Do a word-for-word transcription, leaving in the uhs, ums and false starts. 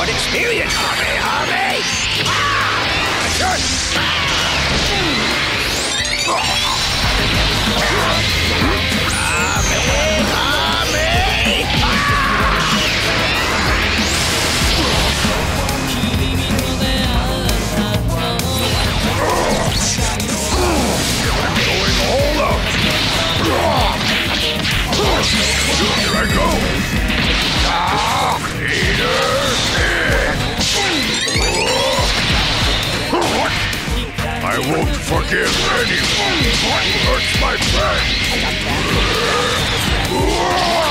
what experience! Hurry, hurry! Here I go! Ah, I won't forgive anyone who hurts my friend!